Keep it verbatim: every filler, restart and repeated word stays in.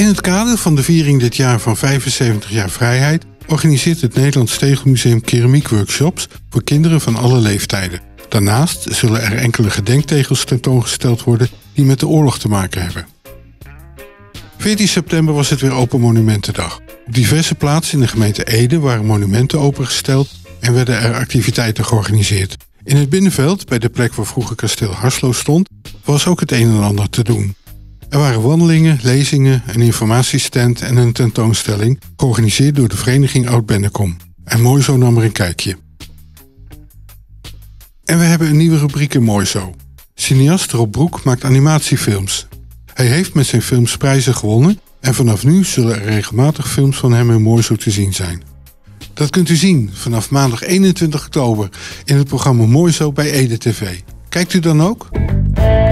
In het kader van de viering dit jaar van vijfenzeventig jaar vrijheid organiseert het Nederlands Tegelmuseum keramiekworkshops voor kinderen van alle leeftijden. Daarnaast zullen er enkele gedenktegels tentoongesteld worden die met de oorlog te maken hebben. veertien september was het weer Open Monumentendag. Op diverse plaatsen in de gemeente Ede waren monumenten opengesteld en werden er activiteiten georganiseerd. In het Binnenveld, bij de plek waar vroeger kasteel Harslo stond, was ook het een en ander te doen. Er waren wandelingen, lezingen, een informatiestand en een tentoonstelling, georganiseerd door de vereniging Oud-Bennekom. En Moizo nam er een kijkje. En we hebben een nieuwe rubriek in Moizo. Cineast Rob Broek maakt animatiefilms. Hij heeft met zijn films prijzen gewonnen en vanaf nu zullen er regelmatig films van hem in Moizo te zien zijn. Dat kunt u zien vanaf maandag eenentwintig oktober in het programma Moizo bij Ede T V. Kijkt u dan ook?